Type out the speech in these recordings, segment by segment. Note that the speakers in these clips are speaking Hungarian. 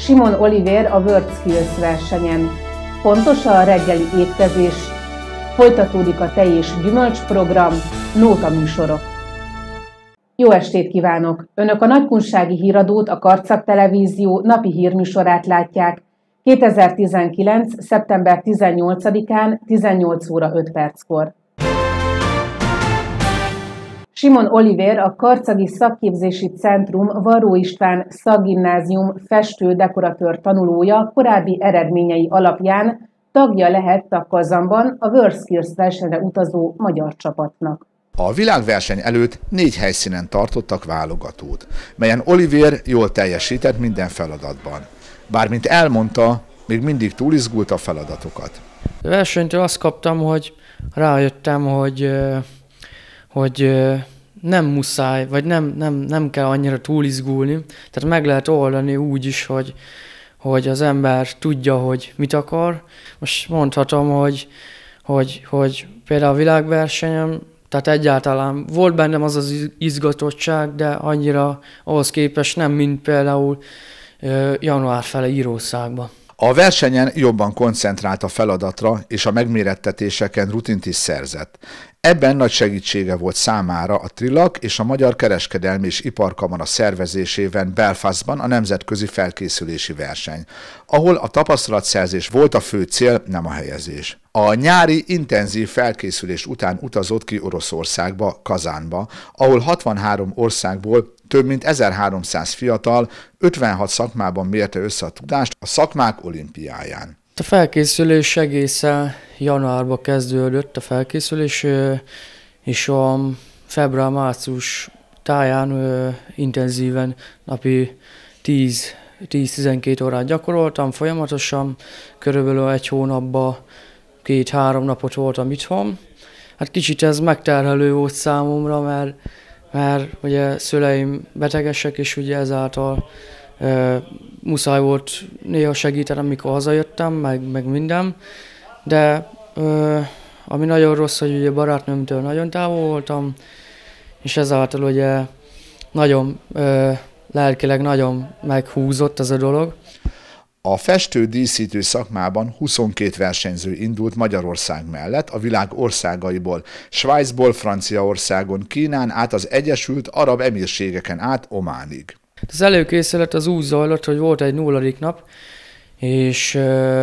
Simon Oliver a WorldSkills versenyen. Fontos a reggeli étkezés, folytatódik a tej és gyümölcs program, nóta műsorok. Jó estét kívánok! Önök a Nagykunsági Híradót, a Karcag Televízió napi hírműsorát látják 2019. szeptember 18-án 18 óra 5 perckor. Simon Oliver, a Karcagi Szakképzési Centrum Varró István Szakgimnázium festő-dekoratőr tanulója korábbi eredményei alapján tagja lehett a Kazanban a WorldSkills versenyre utazó magyar csapatnak. A világverseny előtt 4 helyszínen tartottak válogatót, melyen Oliver jól teljesített minden feladatban. Bár mint elmondta, még mindig túlizgult a feladatokat. A versenytől azt kaptam, hogy rájöttem, hogy nem muszáj, vagy nem kell annyira túlizgulni. Tehát meg lehet oldani úgy is, hogy az ember tudja, hogy mit akar. Most mondhatom, hogy például a világversenyen, tehát egyáltalán volt bennem az izgatottság, de annyira ahhoz képest nem, mint például január fele Írországban. A versenyen jobban koncentrált a feladatra, és a megmérettetéseken rutint is szerzett. Ebben nagy segítsége volt számára a Trilak és a Magyar Kereskedelmi és Iparkamara szervezésében Belfastban a nemzetközi felkészülési verseny, ahol a tapasztalatszerzés volt a fő cél, nem a helyezés. A nyári intenzív felkészülés után utazott ki Oroszországba, Kazánba, ahol 63 országból több mint 1300 fiatal 56 szakmában mérte össze a tudást a szakmák olimpiáján. A felkészülés egészen januárban kezdődött a felkészülés, és a február-március táján intenzíven napi 10-12 órát gyakoroltam folyamatosan, körülbelül egy hónapban 2-3 napot voltam itthon. Hát kicsit ez megterhelő volt számomra, mert ugye szüleim betegesek, és ugye ezáltal muszáj volt néha segítenem, amikor hazajöttem, meg minden. De ami nagyon rossz, hogy ugye barátnőmtől nagyon távol voltam, és ezáltal ugye nagyon lelkileg nagyon meghúzott ez a dolog. A festő-díszítő szakmában 22 versenyző indult Magyarország mellett a világ országaiból, Svájcból, Franciaországon, Kínán át az Egyesült Arab Emírségeken át Ománig. Az előkészület az úgy zajlott, hogy volt egy 0. nap, és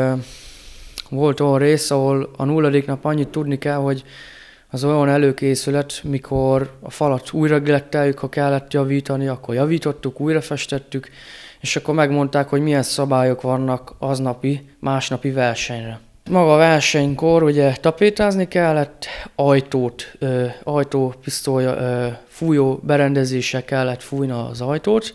volt olyan rész, ahol a 0. nap annyit tudni kell, hogy az olyan előkészület, mikor a falat újra gletteljük, ha kellett javítani, akkor javítottuk, újra festettük, és akkor megmondták, hogy milyen szabályok vannak másnapi versenyre. Maga a versenykor ugye tapétázni kellett, ajtópisztolya, fújó berendezéssel kellett fújni az ajtót,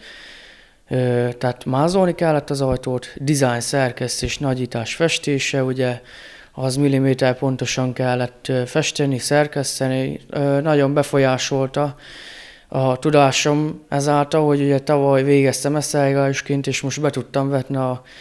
tehát mázolni kellett az ajtót, design, szerkesztés, nagyítás, festése, ugye az milliméter pontosan kellett festeni, szerkeszteni, nagyon befolyásolta a tudásom ezáltal, hogy ugye tavaly végeztem esztergályosként, és most be tudtam vetni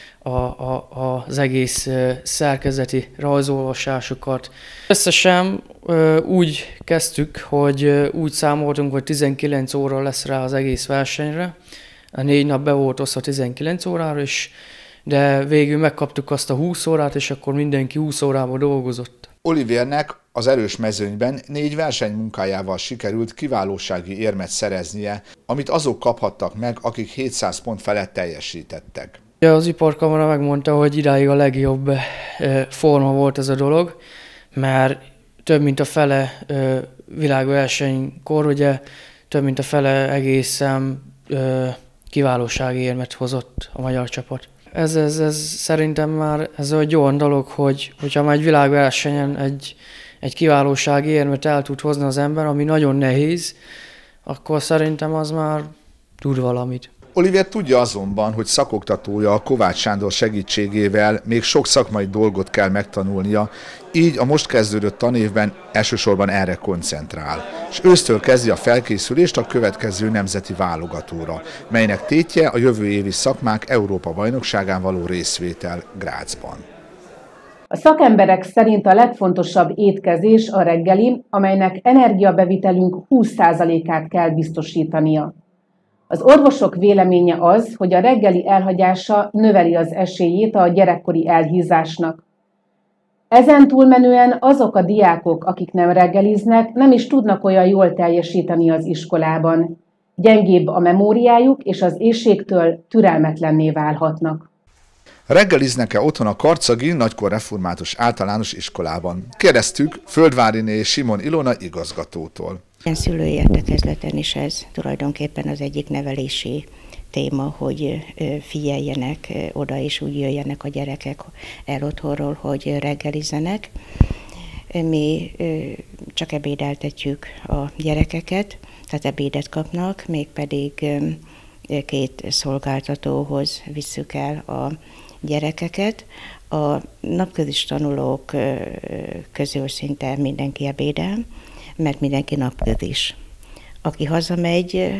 az egész szerkezeti rajzolvasásokat. Összesen úgy kezdtük, hogy úgy számoltunk, hogy 19 óra lesz rá az egész versenyre. A 4 nap be volt osztva 19 órára is, de végül megkaptuk azt a 20 órát, és akkor mindenki 20 órában dolgozott. Olivernek az erős mezőnyben 4 versenymunkájával sikerült kiválósági érmet szereznie, amit azok kaphattak meg, akik 700 pont felett teljesítettek. Az Iparkamara megmondta, hogy idáig a legjobb forma volt ez a dolog, mert több mint a fele világversenykor, ugye több mint a fele egészen kiválósági érmet hozott a magyar csapat. Ez szerintem már ez egy olyan dolog, hogyha már egy világversenyen egy kiválósági érmet el tud hozni az ember, ami nagyon nehéz, akkor szerintem az már tud valamit. Oliver tudja azonban, hogy szakoktatója a Kovács Sándor segítségével még sok szakmai dolgot kell megtanulnia, így a most kezdődött tanévben elsősorban erre koncentrál, és ősztől kezdi a felkészülést a következő nemzeti válogatóra, melynek tétje a jövő évi szakmák Európa-bajnokságán való részvétel Grazban. A szakemberek szerint a legfontosabb étkezés a reggeli, amelynek energiabevitelünk 20%-át kell biztosítania. Az orvosok véleménye az, hogy a reggeli elhagyása növeli az esélyét a gyerekkori elhízásnak. Ezen túlmenően azok a diákok, akik nem reggeliznek, nem is tudnak olyan jól teljesíteni az iskolában. Gyengébb a memóriájuk, és az éhségtől türelmetlenné válhatnak. Reggeliznek-e otthon a karcagi Nagykor Református Általános Iskolában? Kérdeztük Földváriné Simon Ilona igazgatótól. A szülői értekezleten is ez tulajdonképpen az egyik nevelési téma, hogy figyeljenek oda, és úgy jöjjenek a gyerekek el otthonról, hogy reggelizzenek. Mi csak ebédeltetjük a gyerekeket, tehát ebédet kapnak, mégpedig 2 szolgáltatóhoz visszük el a gyerekeket. A napközis tanulók közül szinte mindenki ebédel, mert mindenki napközis. Aki hazamegy,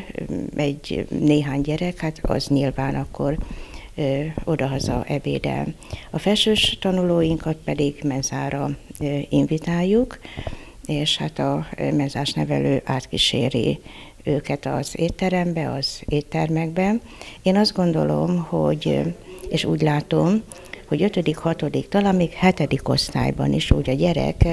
néhány gyerek, hát az nyilván akkor odahaza ebédel. A felsős tanulóinkat pedig menzára invitáljuk, és hát a menzás nevelő átkíséri őket az étterembe, az éttermekbe. Én azt gondolom, és úgy látom, hogy 5., 6., talán még 7. osztályban is úgy a gyerek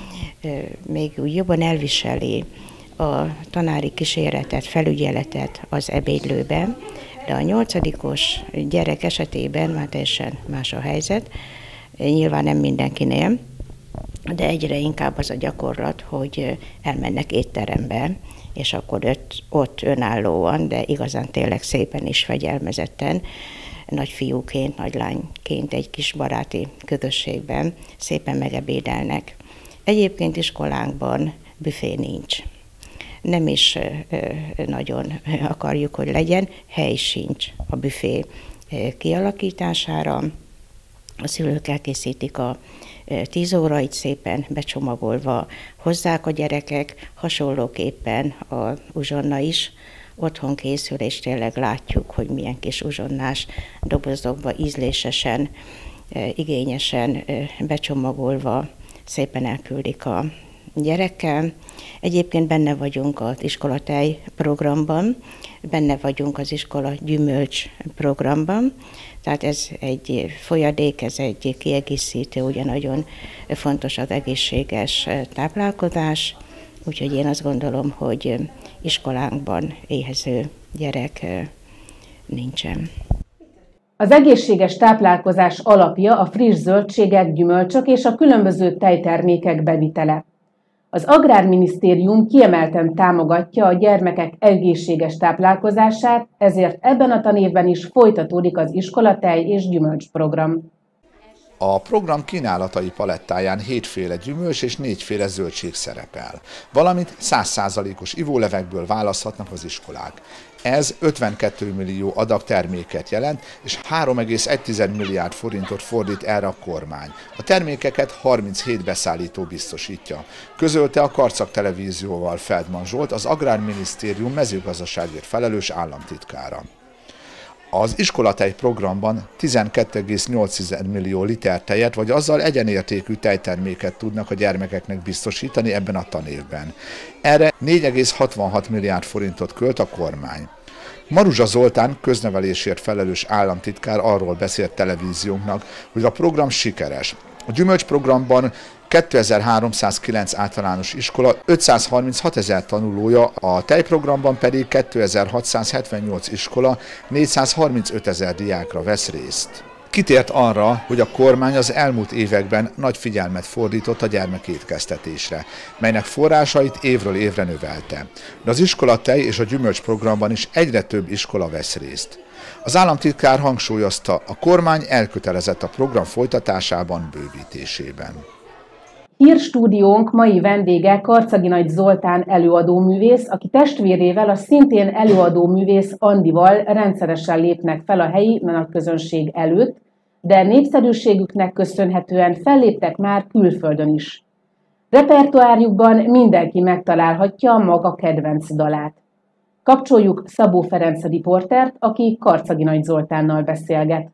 még úgy jobban elviseli a tanári kíséretet, felügyeletet az ebédlőben, de a 8-os gyerek esetében már teljesen más a helyzet. Nyilván nem mindenkinél, de egyre inkább az a gyakorlat, hogy elmennek étterembe, és akkor ott önállóan, de igazán tényleg szépen és fegyelmezetten, nagyfiúként, nagylányként egy kis baráti közösségben szépen megebédelnek. Egyébként iskolánkban büfé nincs. Nem is nagyon akarjuk, hogy legyen, hely sincs a büfé kialakítására. A szülők elkészítik a 10 órait szépen becsomagolva, hozzák a gyerekek, hasonlóképpen a uzsonna is otthon készül, és tényleg látjuk, hogy milyen kis uzsonnás dobozokba ízlésesen, igényesen becsomagolva szépen elküldik a gyerekkel. Egyébként benne vagyunk az iskolatej programban, benne vagyunk az iskola gyümölcs programban, tehát ez egy folyadék, ez egy kiegészítő, ugye nagyon fontos az egészséges táplálkozás, úgyhogy én azt gondolom, hogy iskolánkban éhező gyerek nincsen. Az egészséges táplálkozás alapja a friss zöldségek, gyümölcsök és a különböző tejtermékek bevitele. Az Agrárminisztérium kiemelten támogatja a gyermekek egészséges táplálkozását, ezért ebben a tanévben is folytatódik az iskolatej és gyümölcs program. A program kínálatai palettáján 7 féle gyümölcs és 4 féle zöldség szerepel, valamint 100%-os ivólevekből választhatnak az iskolák. Ez 52 millió adag terméket jelent, és 3,1 milliárd forintot fordít erre a kormány. A termékeket 37 beszállító biztosítja. Közölte a Karcag Televízióval Feldman Zsolt, az Agrárminisztérium mezőgazdaságért felelős államtitkára. Az iskolatej programban 12,8 millió liter tejet, vagy azzal egyenértékű tejterméket tudnak a gyermekeknek biztosítani ebben a tanévben. Erre 4,66 milliárd forintot költ a kormány. Maruzsa Zoltán, köznevelésért felelős államtitkár arról beszélt televíziónknak, hogy a program sikeres. A gyümölcsprogramban 2309 általános iskola, 536 000 tanulója, a tejprogramban pedig 2678 iskola, 435 000 diákra vesz részt. Kitért arra, hogy a kormány az elmúlt években nagy figyelmet fordított a gyermekétkeztetésre, melynek forrásait évről évre növelte. De az iskolatej és a gyümölcsprogramban is egyre több iskola vesz részt. Az államtitkár hangsúlyozta, a kormány elkötelezett a program folytatásában, bővítésében. Hírstúdiónk mai vendége Karcagi Nagy Zoltán előadóművész, aki testvérével, a szintén előadóművész Andival rendszeresen lépnek fel a helyi nagyközönség előtt, de népszerűségüknek köszönhetően felléptek már külföldön is. Repertoárjukban mindenki megtalálhatja a maga kedvenc dalát. Kapcsoljuk Szabó Ferenc riportert, aki Karcagi Nagy Zoltánnal beszélget.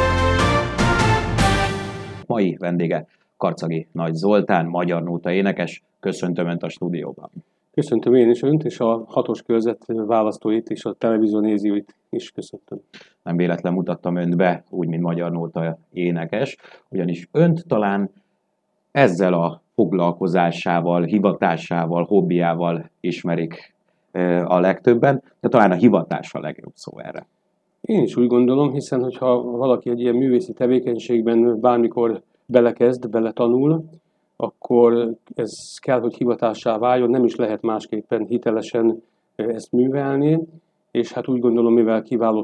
Mai vendége Karcagi Nagy Zoltán, magyar nóta énekes. Köszöntöm Önt a stúdióban. Köszöntöm én is Önt, és a 6-os körzet választóit és a televízió nézőit is köszöntöm. Nem véletlen mutattam Önt be, úgy, mint magyar nóta énekes, ugyanis Önt talán ezzel a foglalkozásával, hivatásával, hobbiával ismerik a legtöbben, de talán a hivatás a legjobb szó erre. Én is úgy gondolom, hiszen hogyha valaki egy ilyen művészi tevékenységben bármikor beletanul, akkor ez kell, hogy hivatássá váljon, nem is lehet másképpen hitelesen ezt művelni, és hát úgy gondolom, mivel kiváló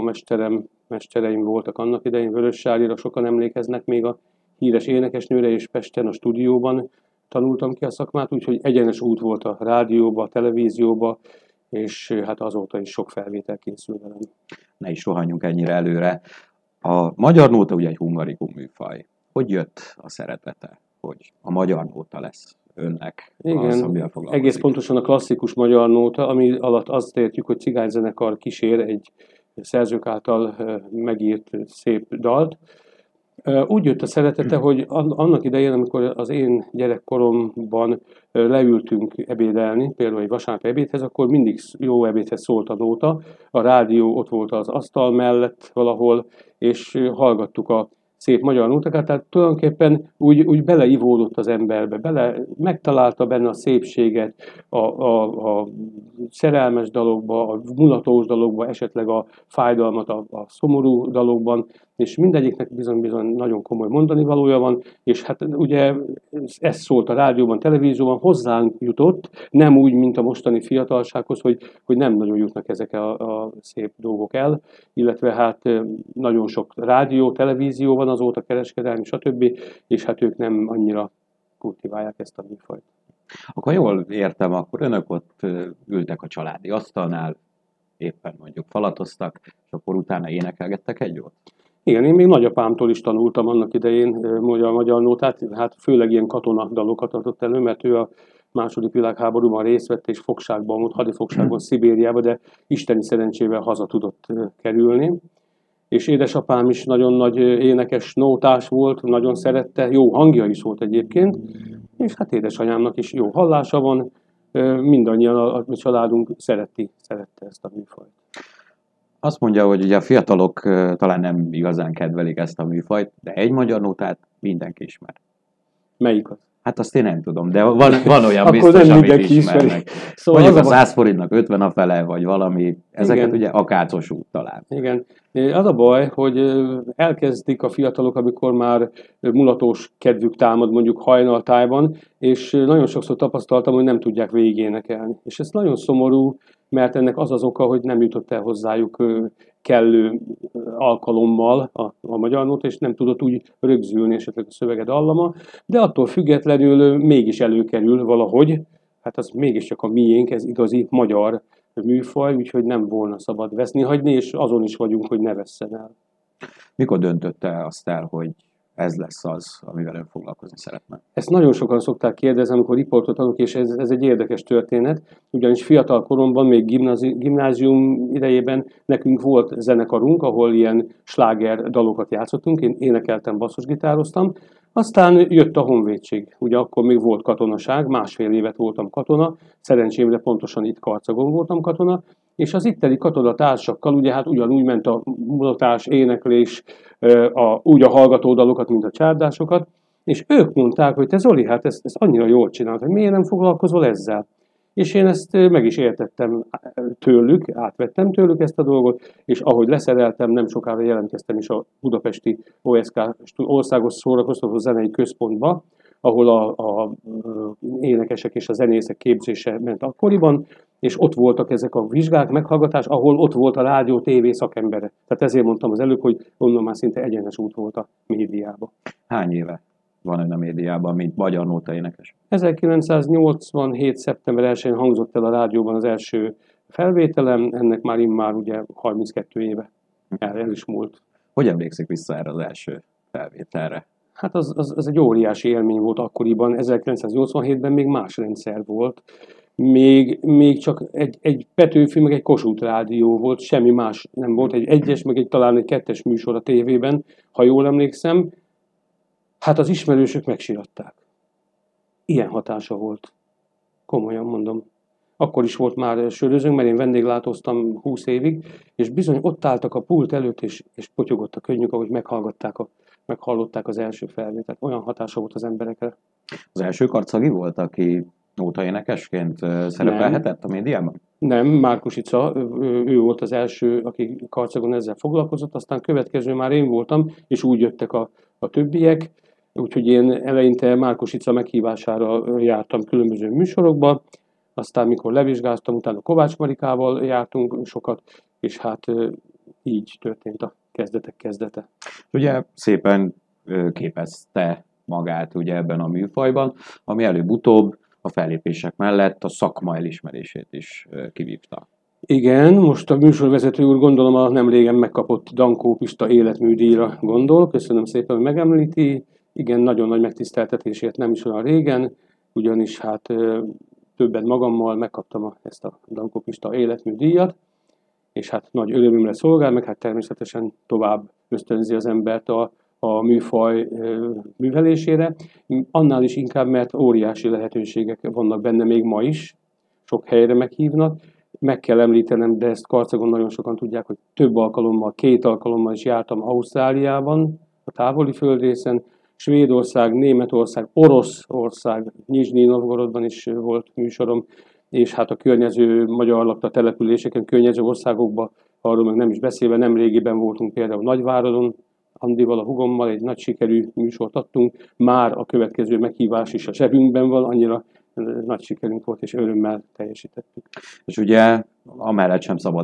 mestereim voltak annak idején, Vörös Sárira, sokan emlékeznek még a híres énekesnőre, és Pesten a stúdióban tanultam ki a szakmát, úgyhogy egyenes út volt a rádióba, a televízióba, és hát azóta is sok felvétel készül velem. Ne is rohanjunk ennyire előre. A magyar nóta ugye egy hungarikum műfaj. Hogy jött a szeretete, hogy a magyar nóta lesz önnek az, amivel foglalkozik? Egész pontosan a klasszikus magyar nóta, ami alatt azt értjük, hogy cigányzenekar kísér egy szerzők által megírt szép dalt. Úgy jött a szeretete, hogy annak idején, amikor az én gyerekkoromban leültünk ebédelni, például egy vasárnapi ebédhez, akkor mindig jó ebédhez szólt a nóta. A rádió ott volt az asztal mellett valahol, és hallgattuk a szép magyar nótákat, tehát tulajdonképpen úgy beleivódott az emberbe, megtalálta benne a szépséget, a szerelmes dalokba, a mulatos dalokba, esetleg a fájdalmat a szomorú dalokban, és mindegyiknek bizony-bizony nagyon komoly mondani valója van, és hát ugye ez szólt a rádióban, televízióban, hozzánk jutott, nem úgy, mint a mostani fiatalsághoz, hogy nem nagyon jutnak ezek a szép dolgok el, illetve hát nagyon sok rádió, televízió van azóta, kereskedelmi, stb., és hát ők nem annyira kultiválják ezt a műfajt. Akkor jól értem, akkor önök ott ültek a családi asztalnál, éppen mondjuk falatoztak, és akkor utána énekelgettek egy jót? Igen, én még nagyapámtól is tanultam annak idején magyar nótát, hát főleg ilyen katonadalokat adott elő, mert ő a II. Világháborúban részt vett, és fogságban volt, hadifogságban Szibériában, de isteni szerencsével haza tudott kerülni. És édesapám is nagyon nagy énekes nótás volt, nagyon szerette, jó hangja is volt egyébként, és hát édesanyámnak is jó hallása van, mindannyian a családunk szerette ezt a műfajt. Azt mondja, hogy ugye a fiatalok talán nem igazán kedvelik ezt a műfajt, de egy magyar nótát mindenki ismer. Melyik az? Hát azt én nem tudom, de van olyan biztos, nem amit mindenki ismernek. Szóval mondjuk a 100 forintnak 50 a fele, vagy valami, ezeket igen. Ugye akácos út talán. Igen. Az a baj, hogy elkezdik a fiatalok, amikor már mulatos kedvük támad mondjuk hajnaltájban, és nagyon sokszor tapasztaltam, hogy nem tudják végigénekelni. És ez nagyon szomorú, mert ennek az oka, hogy nem jutott el hozzájuk kellő alkalommal a magyar nóta, és nem tudott úgy rögzülni esetleg a szövege dallama, de attól függetlenül mégis előkerül valahogy, hát az mégiscsak a miénk, ez igazi magyar műfaj, úgyhogy nem volna szabad veszni hagyni, és azon is vagyunk, hogy ne vesszen el. Mikor döntötte azt el, hogy ez lesz az, amivel ön foglalkozni szeretne? Ezt nagyon sokan szokták kérdezni, amikor riportot adok, és ez egy érdekes történet, ugyanis fiatal koromban, még gimnázium idejében nekünk volt zenekarunk, ahol ilyen sláger dalokat játszottunk, én énekeltem, basszusgitároztam, aztán jött a honvédség, ugye akkor még volt katonaság, 1,5 évet voltam katona, szerencsémre pontosan itt Karcagon voltam katona, és az itteni katonatársakkal ugye hát ugyanúgy ment a mulatás, éneklés, úgy a hallgatódalokat, mint a csárdásokat, és ők mondták, hogy te Zoli, hát ezt annyira jól csinálod, hogy miért nem foglalkozol ezzel? És én ezt meg is értettem tőlük, átvettem tőlük ezt a dolgot, és ahogy leszereltem, nem sokára jelentkeztem is a budapesti OSK Országos Szórakoztató Zenei Központba, ahol a énekesek és a zenészek képzése ment akkoriban, és ott voltak ezek a vizsgák, meghallgatás, ahol ott volt a rádió, tévé szakembere. Tehát ezért mondtam az előbb, hogy onnan már szinte egyenes út volt a médiába. Hány éve van ön a médiában, mint magyar nóta énekes? 1987. szeptember 1-én hangzott el a rádióban az első felvételem, ennek már immár ugye 32 éve el is múlt. Hogy emlékszik vissza erre az első felvételre? Hát az egy óriási élmény volt akkoriban, 1987-ben még más rendszer volt. Még csak egy Petőfi, meg egy Kossuth rádió volt, semmi más nem volt, egy egyes, meg talán egy 2-es műsor a tévében, ha jól emlékszem. Hát az ismerősök megsiratták. Ilyen hatása volt. Komolyan mondom. akkor is volt már sörözőnk, mert én vendéglátóztam 20 évig, és bizony ott álltak a pult előtt, és potyogott a könnyük, ahogy meghallották az első felvételt. Olyan hatása volt az emberekre. Az első Karcagi volt, aki nótaénekesként szerepelhetett a médiában? Nem, Márkus Ica, ő volt az első, aki Karcagon ezzel foglalkozott, aztán következő már én voltam, és úgy jöttek a többiek, úgyhogy én eleinte Márkus Ica meghívására jártam különböző műsorokba, aztán mikor levizsgáztam, utána Kovács Marikával jártunk sokat, és hát így történt a kezdetek kezdete. Ugye szépen képezte magát ugye ebben a műfajban, ami előbb-utóbb a fellépések mellett a szakma elismerését is kivívta. Igen, most a műsorvezető úr gondolom a nem régen megkapott Dankó Pista életműdíjra gondol. Köszönöm szépen, hogy megemlíti. Igen, nagyon nagy megtiszteltetésért nem is olyan régen, ugyanis hát többet magammal megkaptam ezt a Dankó Pista életműdíjat, és hát nagy örömömre szolgál, meg hát természetesen tovább ösztönzi az embert a műfaj művelésére. Annál is inkább, mert óriási lehetőségek vannak benne még ma is, sok helyre meghívnak. Meg kell említenem, de ezt Karcagon nagyon sokan tudják, hogy több alkalommal, 2 alkalommal is jártam Ausztráliában, a távoli földrészen, Svédország, Németország, Oroszország, Nyizsnyi Novgorodban is volt műsorom, és hát a környező magyar lakta településeken, környező országokban, arról meg nem is beszélve, nem régiben voltunk például Nagyváradon, Andival, a hugommal egy nagy sikerű műsort adtunk, már a következő meghívás is a zsebünkben van, annyira nagy sikerünk volt, és örömmel teljesítettük. És ugye amellett sem szabad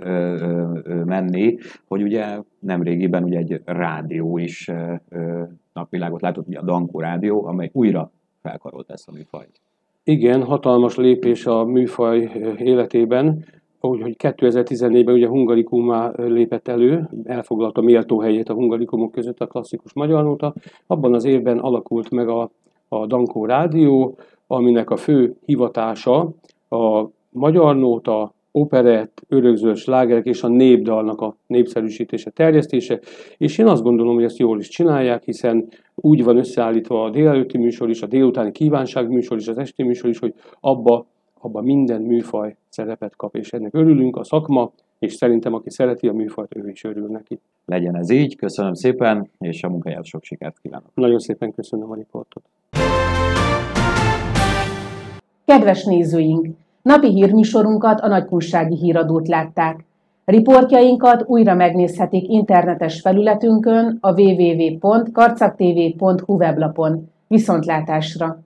menni, hogy ugye nemrégiben ugye egy rádió is napvilágot látott, ugye a Dankó Rádió, amely újra felkarolt ezt a műfajt. Igen, hatalmas lépés a műfaj életében, hogy 2014-ben ugye Hungaricummá lépett elő, elfoglalta méltó helyét a hungarikumok között a klasszikus magyar nóta. Abban az évben alakult meg a Dankó Rádió, aminek a fő hivatása a magyar nóta, operett, örökzöld slágerek és a népdalnak a népszerűsítése, terjesztése, és én azt gondolom, hogy ezt jól is csinálják, hiszen úgy van összeállítva a délelőtti műsor is, a délutáni kívánság műsor is, az esti műsor is, hogy abba minden műfaj szerepet kap, és ennek örülünk, a szakma, és szerintem aki szereti a műfajt, ő is örül neki. Legyen ez így, köszönöm szépen, és a munkáját sok sikert kívánok. Nagyon szépen köszönöm a riportot. Kedves nézőink! Napi hírműsorunkat, a Nagykunsági Híradót látták. Riportjainkat újra megnézhetik internetes felületünkön, a www.karcagtv.hu weblapon. Viszontlátásra!